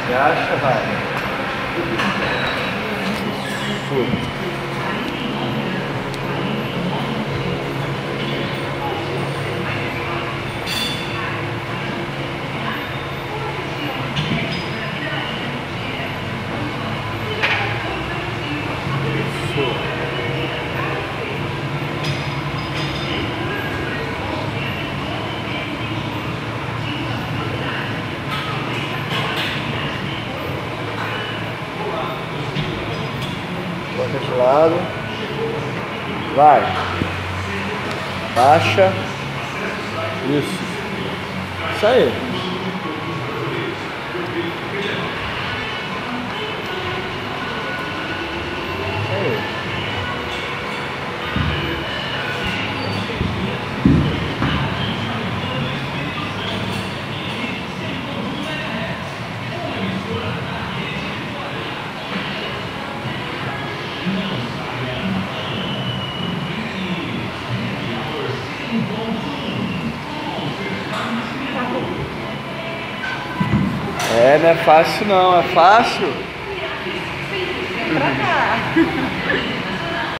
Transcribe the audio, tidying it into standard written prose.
Agacha, vai. Isso. Bota de lado. Vai. Baixa. Isso. Isso aí. Isso aí. É, não é fácil não, é fácil? Vem pra cá.